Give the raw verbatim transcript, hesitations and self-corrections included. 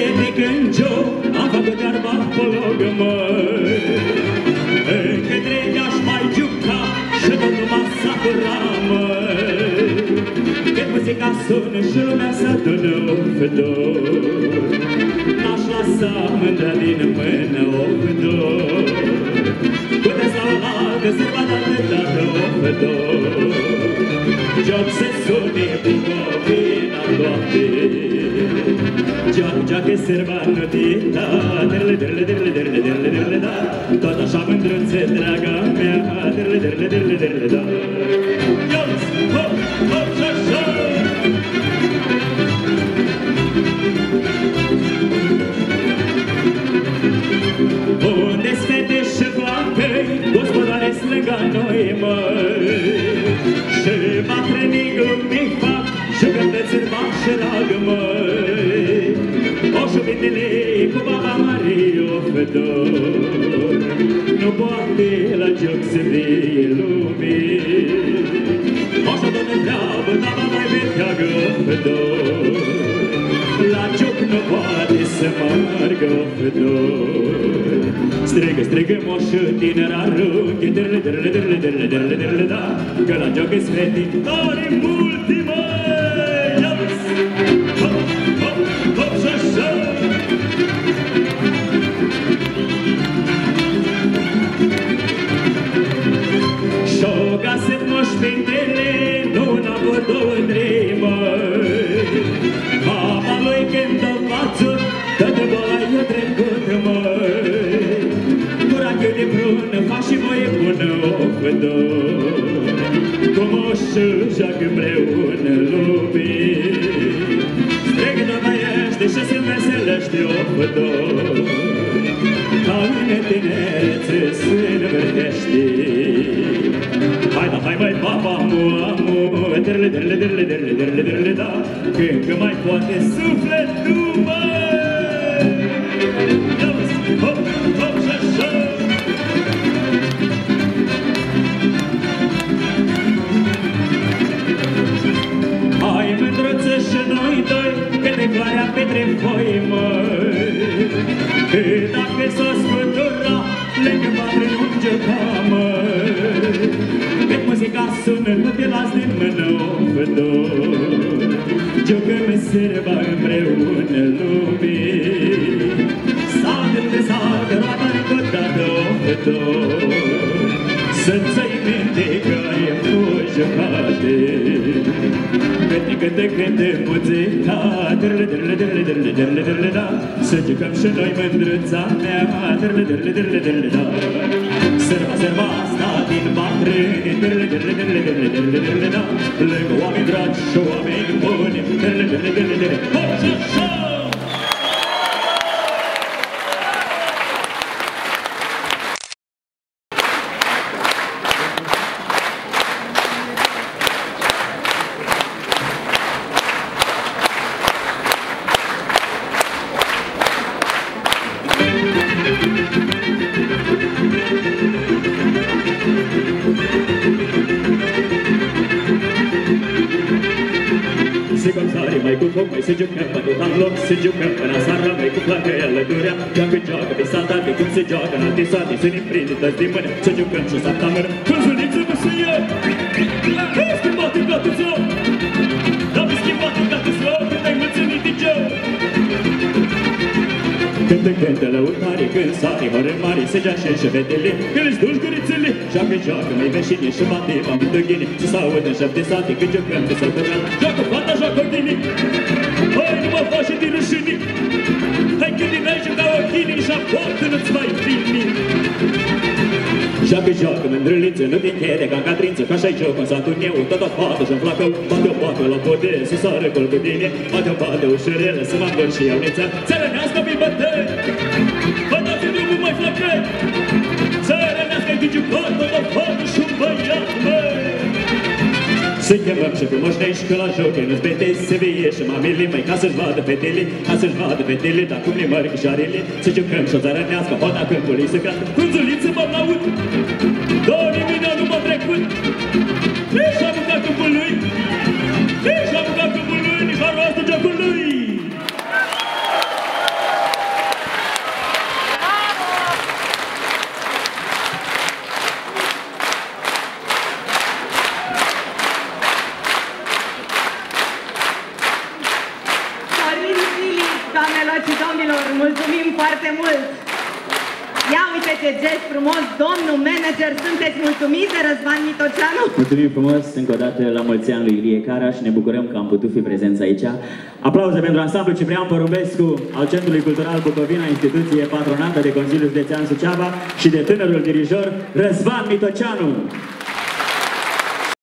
fete când joc, am făcut iarba pe lângă măi. Încă trei aș mai juca și tot numai s-a curat, măi. Când muzica sună și lumea s-adună ofedor, n-aș lăsa mândra din mână ofedor. Puteți la o altă sărbată atâtată ofedor, joc se sune bucovina toate. Joc, joc e sărbană tita, derle, derle, derle, derle, derle, derle, da. Tot așa mândruțe, draga mea, derle, derle, derle, derle, da. Ios, hop, hop și așa. Unde-s fete și flacăi, gospodare-s lângă noi, măi. Și bătrânii glumii fac, jucătăți în bani și ragă, măi. O șubitele cu baba Marie o fedor, nu poate la joc să vie lumii. O șubă întreabă, baba mai veteagă o fedor, la joc nu poate să meargă o fedor. Strigă, strigă moșă tinera rughe, derle, derle, derle, derle, derle, derle, da. Că la joc-i sveti, tare multi, măi, ios! Hop, hop, hop și așa! Și-o găsit moștintele, nu n-a avut două trei, măi. Mama lui când o față, toată boala i-o trecut, măi. Curachiul de prună, fac și voie bună, o fedor. Cum o și joacă împreună lumii. Strigă dobaiește și se veselește, o fedor. Ca în tinerețe se învârtește. Hai da, hai mai papa, amu, amu, derle, derle, derle, derle, derle, derle, da. Că încă mai poate sufletul, măi. Ios, hop, hop și așa. Hai mândruță și noi doi, că de floarea petre foi, măi. Că dacă s-o scutura, lângă bătrâni un joca, măi. Când muzica sună, nu te las din mână, o fedor. Jucăm sărba împreună lumii. Sat între sat, roata încă o dată, o fedor. Să-ți-ai minte că ai fost jucate. Cânte, cânte, cânte muzica, derle, derle, derle, derle, derle, derle, da. Să jucăm și noi mândruța mea, derle, derle, derle, derle, da. Sărba, sărba asta din bătrâni, derle, derle, derle, derle, derle, derle, da. Lângă oameni dragi și oameni buni, derle, derle, derle, derle, hop și așa! Mai cu foc, mai se jucăm, mă duc în loc, se jucăm până seara, mai cu placă alăturea. Joacă, joacă, pe satate, cum se joacă, în alte sate, să ne prinde toți din mână, să jucăm și o mână. Căzuliță-mă să ia! Hai schimbat în gata ți-o! Dar-mi schimbat în gata ți-o, când ai mățănit de geu! Cântă, cântă, lăutare, când sare, mără mare, se joacă și fetele, când îți duci gurițele. Joacă, joacă, mai veșine și bate, m-am întâlnit, să s-audă în șapte sate, când jucăm de sărbătoare. Joacă fata, joacă tine! Hai, nu mă faci din rușini! Hai că din aici ca ochii și aportă nu-ți mai vini! Joacă, joacă, mândrăliță, nu te chede ca în catrință, că așa-i joc în satul meu, tot o fată și-mi flacă, bate-o bată la podere, să sară col cu tine, bate-o bată ușurelă, să mă îngăr și iau nița. Țărănească-mi bătăi! Bă, dați-mi drumul mai flăcăi! Țărănească-i de jucat, tot o fată și-un băiat, măi! Să chemăm și frumoșnești că la joc e nu-ți bete să vie și mamele, mai ca să-și vadă fetele, ca să-și vadă fetele, dar cum le mărghișoarele, să jucăm și o țărănească, hoda câmpului să crească. Frunzuliță mă laud, două nimeni nu m-a trecut, nici a bucat câmpului, nici a bucat câmpului, nici a roastă jocului. foarte mult! Ia uite ce gest frumos, domnul manager, sunteți mulțumiți de Răzvan Mitoceanu? Mulțumim frumos încă o dată la mulți ani lui Ilie Cara și ne bucurăm că am putut fi prezenți aici. Aplauze pentru ansamblu Ciprian Porumbescu al Centrului Cultural Bucovina, instituție patronată de Consiliul Județean Suceava și de tânărul dirijor Răzvan Mitoceanu.